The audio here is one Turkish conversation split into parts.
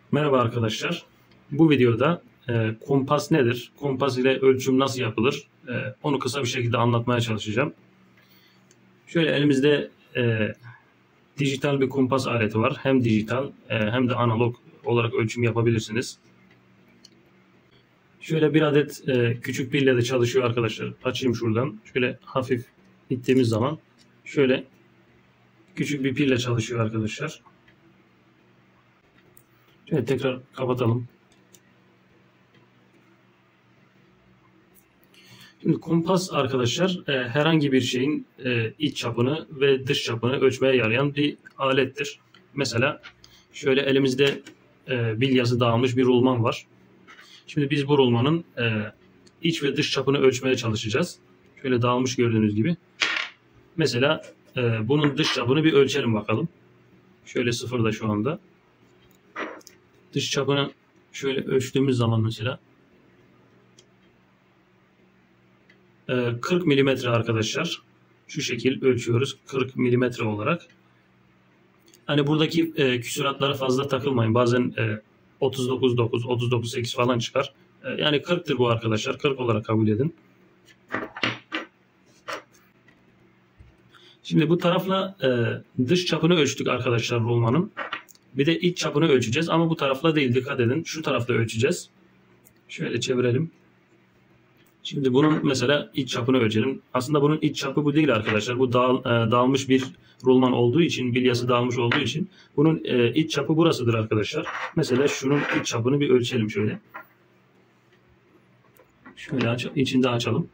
Merhaba arkadaşlar. Bu videoda kumpas nedir? Kumpas ile ölçüm nasıl yapılır? Onu kısa bir şekilde anlatmaya çalışacağım. Şöyle elimizde dijital bir kumpas aleti var. Hem dijital hem de analog olarak ölçüm yapabilirsiniz. Şöyle bir adet küçük pille de çalışıyor arkadaşlar. Açayım şuradan. Şöyle hafif ittiğimiz zaman şöyle küçük bir pille çalışıyor arkadaşlar. Şöyle tekrar kapatalım. Şimdi kumpas arkadaşlar herhangi bir şeyin iç çapını ve dış çapını ölçmeye yarayan bir alettir. Mesela şöyle elimizde bilyası dağılmış bir rulman var. Şimdi biz bu rulmanın iç ve dış çapını ölçmeye çalışacağız. Şöyle dağılmış gördüğünüz gibi. Mesela bunun dış çapını bir ölçelim bakalım. Şöyle sıfırda şu anda. Dış çapını şöyle ölçtüğümüz zaman mesela 40 milimetre arkadaşlar. Şu şekil ölçüyoruz 40 milimetre olarak. Hani buradaki küsuratlara fazla takılmayın. Bazen 39.9, 39.8 falan çıkar. Yani 40'tır bu arkadaşlar. 40 olarak kabul edin. Şimdi bu tarafla dış çapını ölçtük arkadaşlar rulmanın. Bir de iç çapını ölçeceğiz ama bu tarafla değil, dikkat edin. Şu tarafta ölçeceğiz. Şöyle çevirelim. Şimdi bunun mesela iç çapını ölçelim. Aslında bunun iç çapı bu değil arkadaşlar. Bu dağılmış bir rulman olduğu için, bilyası dağılmış olduğu için bunun iç çapı burasıdır arkadaşlar. Mesela şunun iç çapını bir ölçelim şöyle. Şöyle içinde açalım.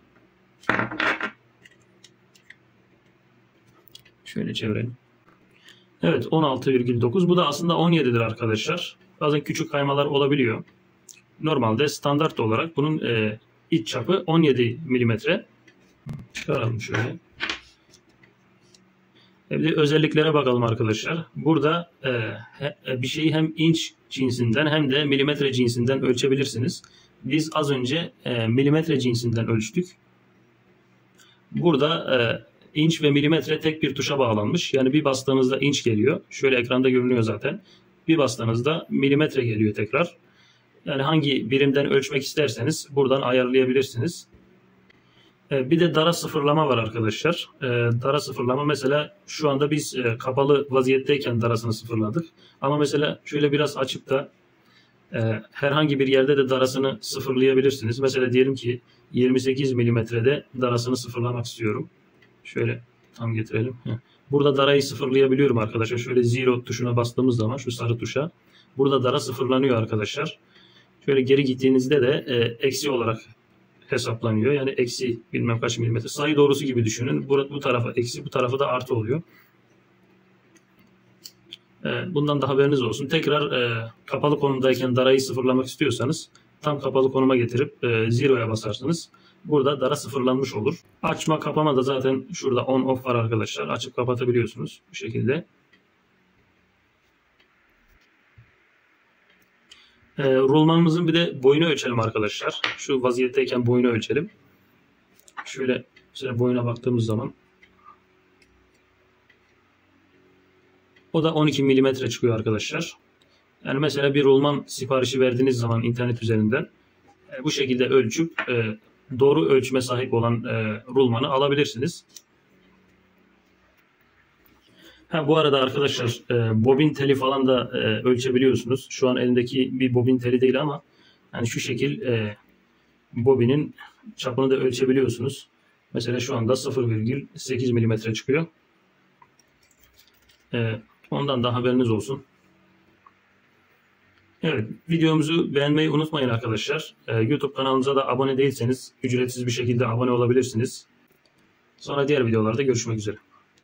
Şöyle çevirelim. Evet, 16,9. Bu da aslında 17'dir arkadaşlar. Bazen küçük kaymalar olabiliyor. Normalde standart olarak bunun iç çapı 17 milimetre. Çıkaralım şöyle. Bir de özelliklere bakalım arkadaşlar. Burada bir şeyi hem inç cinsinden hem de milimetre cinsinden ölçebilirsiniz. Biz az önce milimetre cinsinden ölçtük. Burada inç ve milimetre tek bir tuşa bağlanmış. Yani bir bastığınızda inç geliyor. Şöyle ekranda görünüyor zaten. Bir bastığınızda milimetre geliyor tekrar. Yani hangi birimden ölçmek isterseniz buradan ayarlayabilirsiniz. Bir de dara sıfırlama var arkadaşlar. Dara sıfırlama mesela şu anda biz kapalı vaziyetteyken darasını sıfırladık. Ama mesela şöyle biraz açıp da herhangi bir yerde de darasını sıfırlayabilirsiniz. Mesela diyelim ki 28 milimetrede darasını sıfırlamak istiyorum. Şöyle tam getirelim. Burada darayı sıfırlayabiliyorum arkadaşlar. Şöyle zero tuşuna bastığımız zaman şu sarı tuşa. Burada dara sıfırlanıyor arkadaşlar. Şöyle geri gittiğinizde de eksi olarak hesaplanıyor. Yani eksi bilmem kaç milimetre. Sayı doğrusu gibi düşünün. Bu tarafa eksi, bu tarafa da artı oluyor. Bundan da haberiniz olsun. Tekrar kapalı konumdayken darayı sıfırlamak istiyorsanız tam kapalı konuma getirip zero'ya basarsınız. Burada dara sıfırlanmış olur. Açma kapama da zaten şurada on off var arkadaşlar. Açıp kapatabiliyorsunuz bu şekilde. Rulmanımızın bir de boyunu ölçelim arkadaşlar. Şu vaziyetteyken boyunu ölçelim. Şöyle mesela boyuna baktığımız zaman o da 12 milimetre çıkıyor arkadaşlar. Yani mesela bir rulman siparişi verdiğiniz zaman internet üzerinden bu şekilde ölçüp doğru ölçüme sahip olan rulmanı alabilirsiniz. Bu arada arkadaşlar bobin teli falan da ölçebiliyorsunuz. Şu an elimdeki bir bobin teli değil ama yani şu şekil bobinin çapını da ölçebiliyorsunuz. Mesela şu anda 0,8 milimetre çıkıyor. Ondan da haberiniz olsun. Evet, videomuzu beğenmeyi unutmayın arkadaşlar. YouTube kanalımıza da abone değilseniz ücretsiz bir şekilde abone olabilirsiniz. Sonra diğer videolarda görüşmek üzere.